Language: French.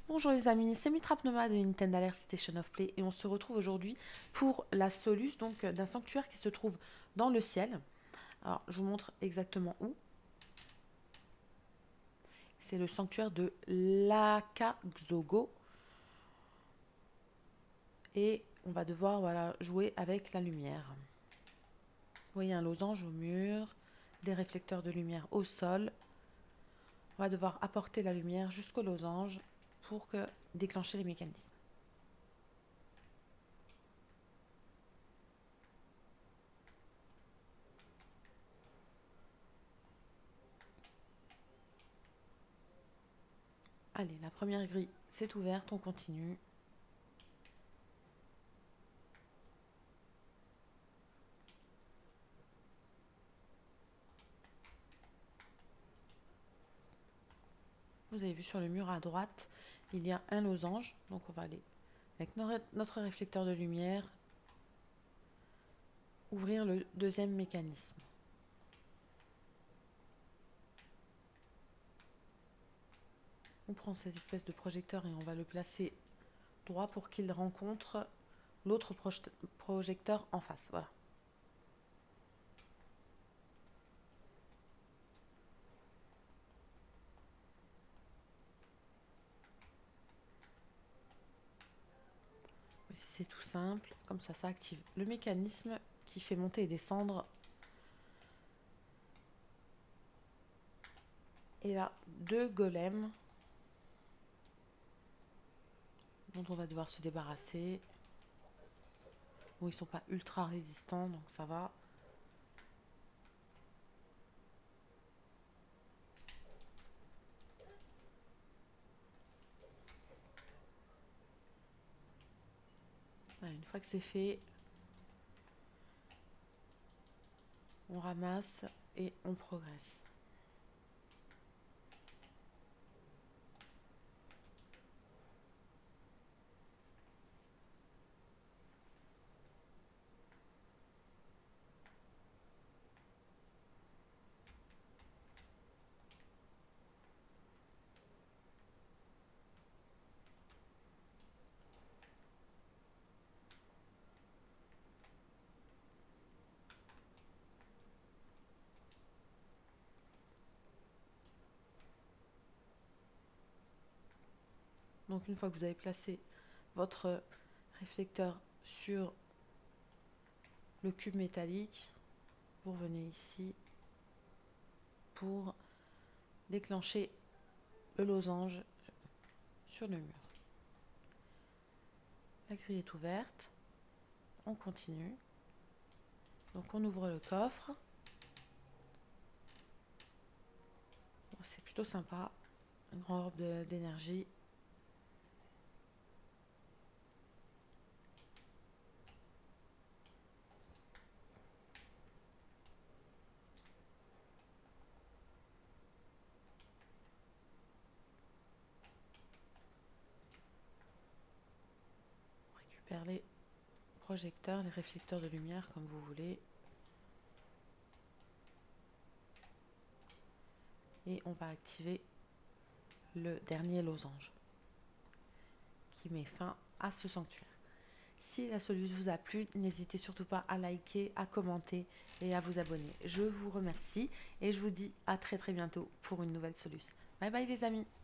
Bonjour les amis, c'est Mitra Pneuma de Nintendo Alert Station of Play et on se retrouve aujourd'hui pour la soluce donc d'un sanctuaire qui se trouve dans le ciel. Alors je vous montre exactement où. C'est le sanctuaire de Lakaxogo et on va devoir jouer avec la lumière. Vous voyez un losange au mur, des réflecteurs de lumière au sol. On va devoir apporter la lumière jusqu'au losange pour déclencher les mécanismes. Allez, la première grille s'est ouverte, on continue. Vous avez vu sur le mur à droite, il y a un losange. Donc on va aller avec notre réflecteur de lumière, ouvrir le deuxième mécanisme. On prend cette espèce de projecteur et on va le placer droit pour qu'il rencontre l'autre projecteur en face. Voilà. Ici c'est tout simple, comme ça active le mécanisme qui fait monter et descendre. Et là, deux golems dont on va devoir se débarrasser. Bon, ils sont pas ultra résistants, donc ça va. Voilà, une fois que c'est fait, on ramasse et on progresse. Donc une fois que vous avez placé votre réflecteur sur le cube métallique, vous revenez ici pour déclencher le losange sur le mur. La grille est ouverte, on continue. Donc on ouvre le coffre. Bon, c'est plutôt sympa, un grand orbe d'énergie. On récupère les projecteurs, les réflecteurs de lumière comme vous voulez. Et on va activer le dernier losange qui met fin à ce sanctuaire. Si la solution vous a plu, n'hésitez surtout pas à liker, à commenter et à vous abonner. Je vous remercie et je vous dis à très bientôt pour une nouvelle solution. Bye bye les amis.